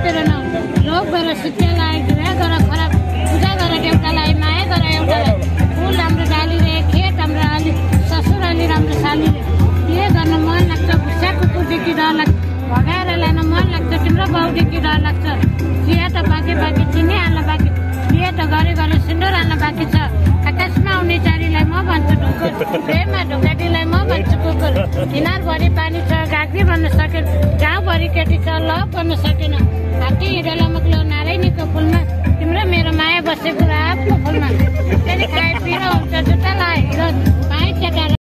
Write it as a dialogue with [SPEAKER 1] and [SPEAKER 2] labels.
[SPEAKER 1] तेरो न लोक गरेर शिक्षालाई विवाह गरेर खराब पूजा गरेर एउटालाई माया गरेर एउटालाई फुल राम्रो डालीले खेत हाम्रो अलि ससुर अलि राम्रो सालीले बिहे गर्न मन लाग्छ भुसा कुकुरदेखि डर लाग्छ भगाएर लान मन लाग्छ तिम्रो बाउदेखि डर लाग्छ चिया त बाँकी बाँकी चिनी हाल्न बाँकी बिहे त गरे गरे सिन्दुर हाल्न बाँकी छ आकाशमा आउने चारीलाई म भन्छु ढुकुर प्रेममा ढुकाटीलाई म भन्छु कुकुर हिनारभरि पानी छ गाग्री भन्न सकेन गाउँभरि केटी छ लभ गर्न सकेन हात्ती हिँडेर मुक्लो नारायणीको फुलमा तिम्रो मेरो माया बसेको आफ्नो फुलमा फेरि खाए पिरो हुन्छ जुत्ता लाए हिरो पाइन्छ